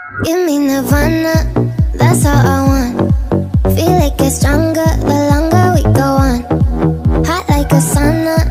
Give me nirvana, that's all I want. Feel it get stronger the longer we go on. Hot like a sauna,